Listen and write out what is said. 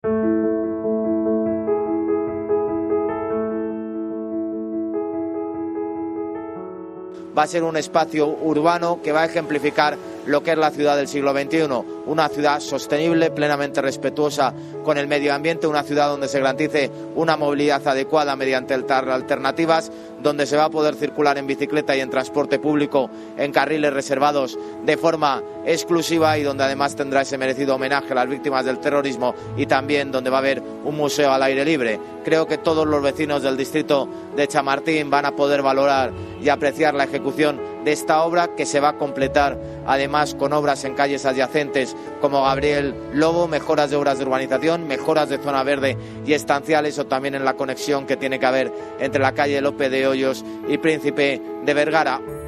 Va a ser un espacio urbano que va a ejemplificar lo que es la ciudad del siglo XXI, una ciudad sostenible, plenamente respetuosa con el medio ambiente, una ciudad donde se garantice una movilidad adecuada mediante alternativas, donde se va a poder circular en bicicleta y en transporte público en carriles reservados de forma exclusiva y donde además tendrá ese merecido homenaje a las víctimas del terrorismo y también donde va a haber un museo al aire libre. Creo que todos los vecinos del distrito de Chamartín van a poder valorar y apreciar la ejecución de esta obra, que se va a completar además con obras en calles adyacentes como Gabriel Lobo, mejoras de obras de urbanización, mejoras de zona verde y estanciales, o también en la conexión que tiene que haber entre la calle Lope de Hoyos y Príncipe de Vergara.